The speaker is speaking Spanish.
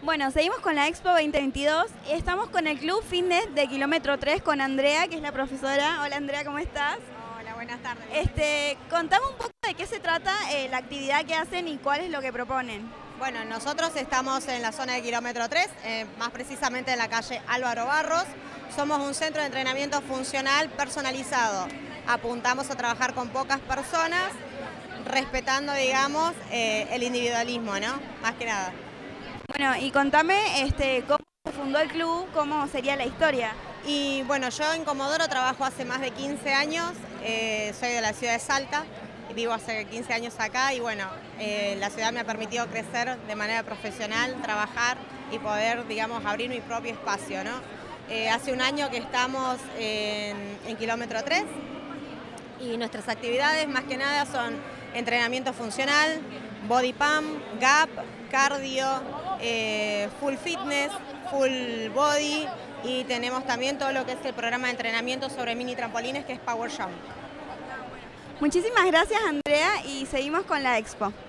Bueno, seguimos con la Expo 2022 y estamos con el Club Fitness de Kilómetro 3 con Andrea, que es la profesora. Hola Andrea, ¿cómo estás? Hola, buenas tardes. Contame un poco de qué se trata la actividad que hacen y cuál es lo que proponen. Bueno, nosotros estamos en la zona de Kilómetro 3, más precisamente en la calle Álvaro Barros. Somos un centro de entrenamiento funcional personalizado. Apuntamos a trabajar con pocas personas, respetando, digamos, el individualismo, ¿no? Más que nada. Bueno, y contame cómo se fundó el club, cómo sería la historia. Y bueno, yo en Comodoro trabajo hace más de 15 años, soy de la ciudad de Salta, vivo hace 15 años acá y bueno, la ciudad me ha permitido crecer de manera profesional, trabajar y poder, digamos, abrir mi propio espacio, ¿no? Hace un año que estamos en Kilómetro 3 y nuestras actividades más que nada son entrenamiento funcional, body pump, gap, cardio, full fitness, full body y tenemos también todo lo que es el programa de entrenamiento sobre mini trampolines que es Power Jump. Muchísimas gracias Andrea y seguimos con la Expo.